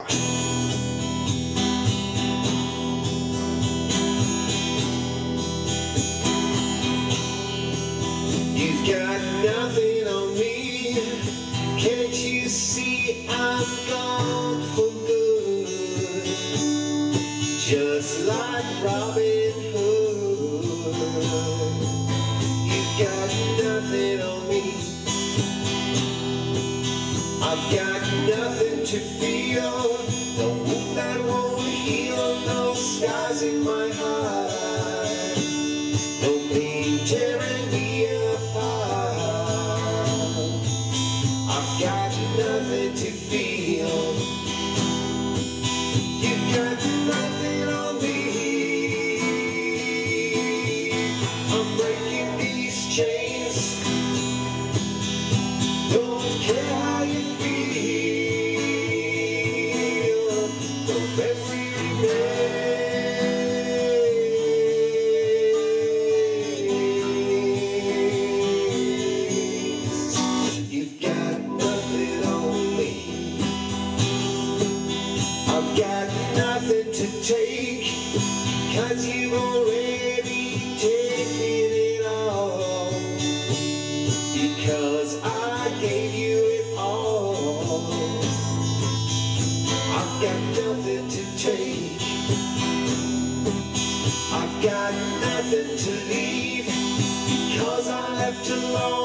You've got nothing on me. Can't you see I'm gone for good? Just like Robin Hood. You've got nothing on me. I've got nothing to feel. No wound that won't heal. No scars in my heart. No pain tearing me apart. I've got nothing to feel. You've got nothing on me. I'm breaking these chains. Don't care how you feel. No memory remains. You've got nothing on me. I've got nothing to take, 'cause you've already taken it all. Because I gave you it all. I've got nothing to take. I've got nothing to leave, because I left alone.